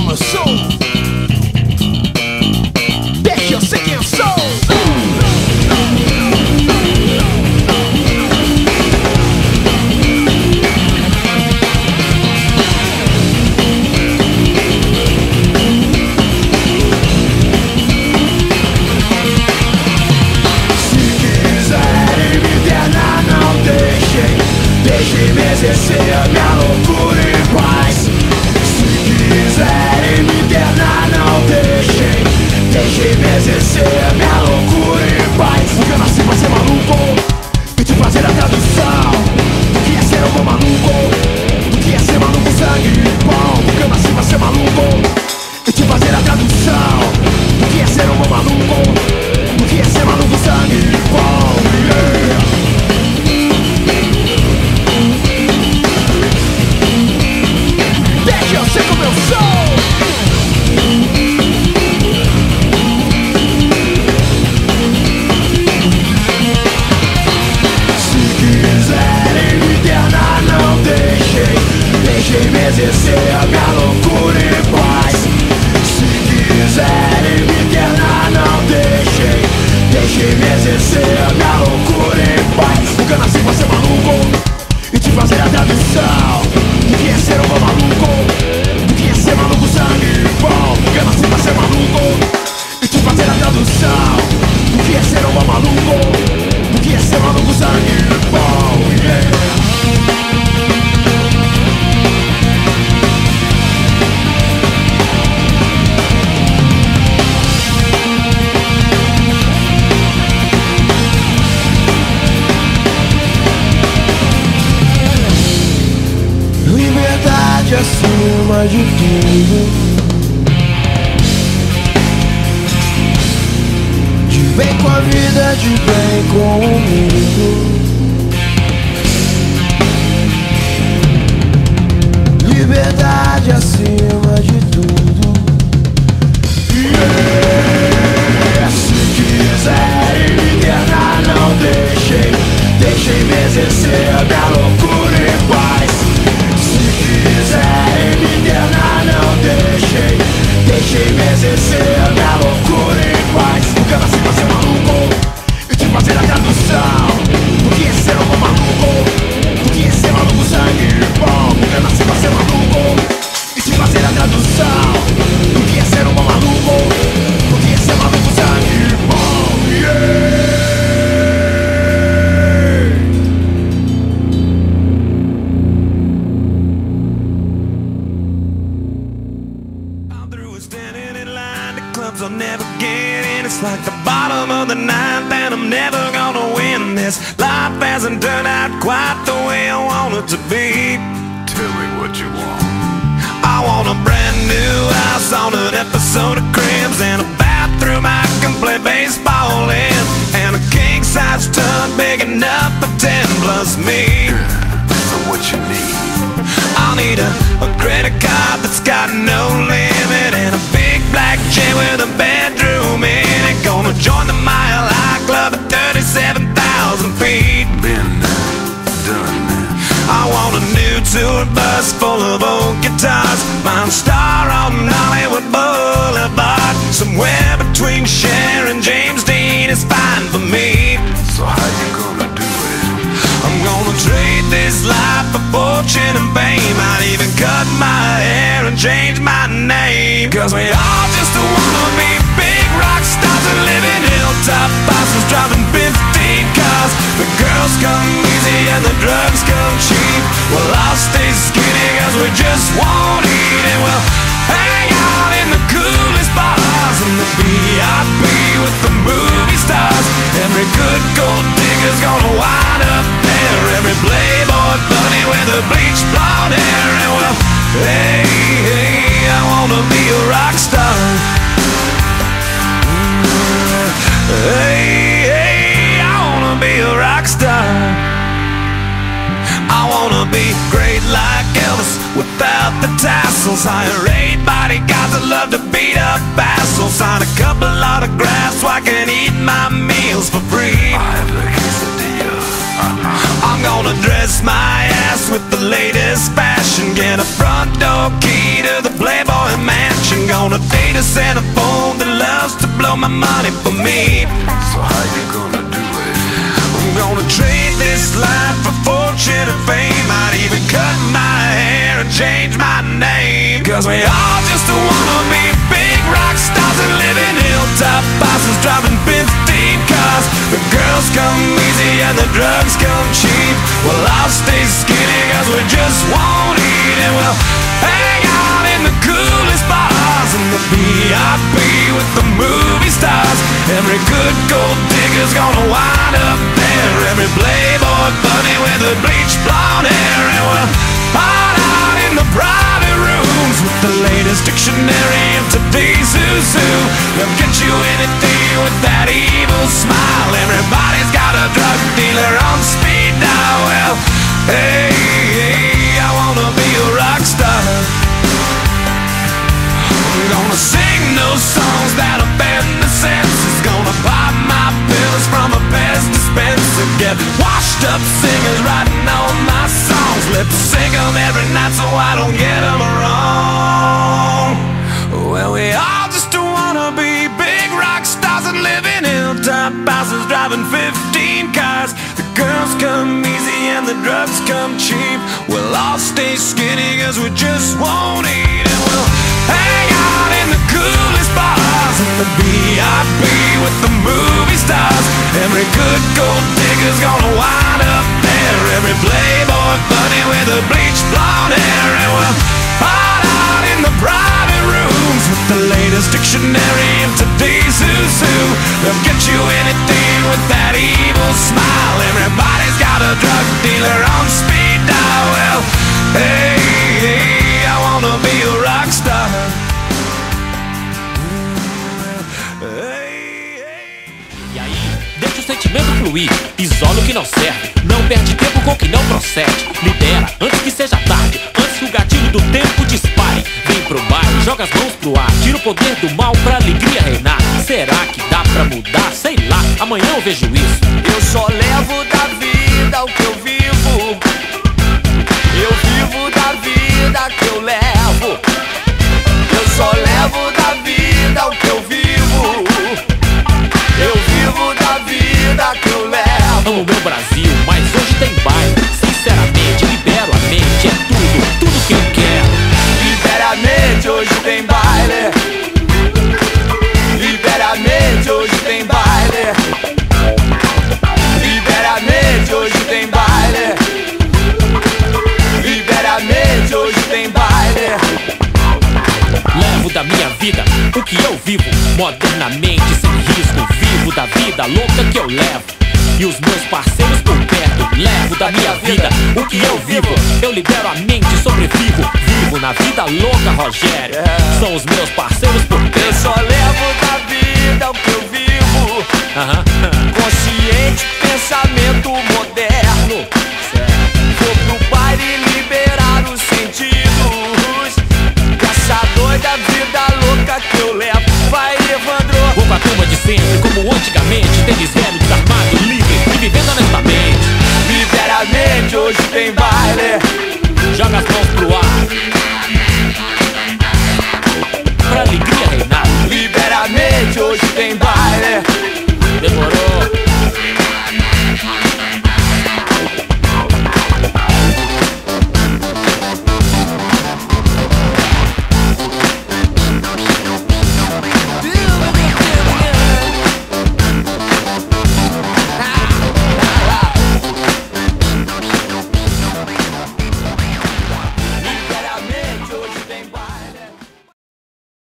meu som. Deixa eu ser quem eu sou. Deixem-me exercer a minha loucura em paz. Se quiserem me internar, não deixem. Deixem-me exercer a minha loucura em paz. Porque eu nasci pra ser maluco e te fazer a tradução do que é ser um bom maluco, do que é ser maluco sangue bom. Porque eu nasci pra ser maluco e te fazer a tradução do que é ser um bom maluco, do que é ser maluco sangue bom. Yeah. Eu sei como eu sou. Se quiserem me internar, não deixem. Deixem-me exercer a minha loucura em paz. Se quiserem me internar, não deixem. Deixem-me exercer a minha loucura em paz. Porque eu nasci pra ser maluco e te fazer a tradução do que é ser um bom maluco, ser maluco sangue bom. Porque eu nasci pra ser maluco e te fazer a tradução do que é ser um bom maluco, do que é ser maluco sangue bom. Yeah. Liberdade acima de tudo. De bem com a vida, de bem com o mundo. Liberdade acima de tudo. Yeah. Se quiserem me internar, não deixem. Deixem-me exercer a minha loucura em paz. Se quiserem me internar, não deixem. Deixem-me exercer a minha loucura em paz. Porque eu nasci pra ser maluco e te fazer a tradução do que é ser um bom maluco, do que é ser maluco sangue bom. Porque eu nasci pra ser maluco e te fazer a tradução do que é ser um bom maluco, do que é ser maluco sangue bom. Yeah. I'll never get in. It's like the bottom of the ninth, and I'm never gonna win this. Life hasn't turned out quite the way I want it to be. Tell me what you want. I want a brand new house on an episode of Cribs, and a bathroom I can play baseball in, and a king-size tub big enough for 10 plus me. So what you need? I'll need a credit card that's got no limit, and a big black chain with a bedroom in it. Gonna join the Mile High Club at 37,000 feet. Been done that. I want a new tour bus full of old guitars, mine star on Hollywood Boulevard. Somewhere between Cher and James Dean is fine for me. So how you gonna do it? I'm gonna trade this life for fortune and fame. I'd even cut my hair and change my name. Cause we all just wanna be big rock stars and live in hilltop bosses, driving 15 cars. The girls come easy and the drugs come cheap. Well, I'll stay skinny cause we just won't eat, and we'll hang out in the coolest bars and the VIP with the movie stars. Every good gold digger's gonna wind up there, every playboy bunny with a bleached blonde hair. And well, hey, hey, I wanna be a rock star. Hey, hey, I wanna be a rock star. I wanna be great like Elvis without the tassels. Hire 8 bodyguards that love to beat up assholes. Sign a couple autographs so I can eat my meals for free. I have the quesadilla. I'm gonna dress with the latest fashion. Get a front door key to the Playboy Mansion. gonna date a Santa phone that loves to blow my money for me. So how you gonna do it? I'm gonna trade this life for fortune and fame. I'd even cut my hair and change my name. Cause we all just wanna be big rock stars and live in hilltop houses, driving 15 cars. The girls come easy and the drugs come cheap. Well, I'll stay skinny cause we just won't eat. And we'll hang out in the coolest bars and the VIP with the movie stars. Every good gold digger's gonna wind up there. Every playboy bunny with the bleached blonde hair. And we'll hide out in the private rooms with the latest dictionary of today's who's who. They'll get you anything with that evil smile. Everybody's got a drug dealer on speed dial. Well, hey, I wanna be a rock star. I'm gonna sing those songs that offend the senses. Gonna pop my pills from a Pez dispenser. Get washed up singers writing all my songs. Lip sync them every night so I don't get them wrong. Well, we all just wanna be big rock stars and live in hilltop houses, driving 15 cars. The girls come easy and the drugs come cheap. We'll all stay skinny cause we just won't eat. And we'll hang out in the coolest bars and the VIP with the movie stars. Every good gold digger's gonna wind up there. Every playboy bunny with the bleached blonde hair. And we'll hide out in the private rooms with the latest dictionary of today's who's who. They'll get you anything with that evil smile. Everybody's got a drug dealer on speed dial. Well, hey, I wanna be a rock star. E aí, deixa o sentimento fluir, isola o que não serve, não perde tempo com o que não procede. Libera antes que seja tarde, antes que o gatilho do tempo dispare. Vem pro bairro, joga as mãos pro ar, tira o poder do mal pra alegria reinar. Será que dá pra mudar? Sei lá, amanhã eu vejo isso. Eu só levo da vida o que eu vivo. Eu vivo da vida que eu levo. Eu só levo da vida o que eu vivo. Eu vivo da vida que eu levo. Amo meu Brasil, mas hoje tem baile. Sinceramente, libero a mente, é tudo que eu quero. Libera a mente, hoje tem baile. Libera a mente, hoje tem baile. Libera a mente, hoje tem baile. Libera a mente, hoje tem baile. Levo da minha vida o que eu vivo, modernamente, sem risco. Vivo da vida louca que eu levo e os meus parceiros por perto. Levo da minha vida o que eu vivo. Eu libero a mente, sobrevivo. Vivo na vida louca, Rogério. São os meus parceiros por perto. Eu só levo da vida o que eu vivo. Consciente, pensamento moderno. Vou pro baile liberar os sentidos. Essa doida vida louca que eu levo. Vai, Evandro. Vou com a turma de sempre, como antigamente. Tênis velho, desarmado, livre e vivendo honestamente. Libera a mente, hoje tem baile.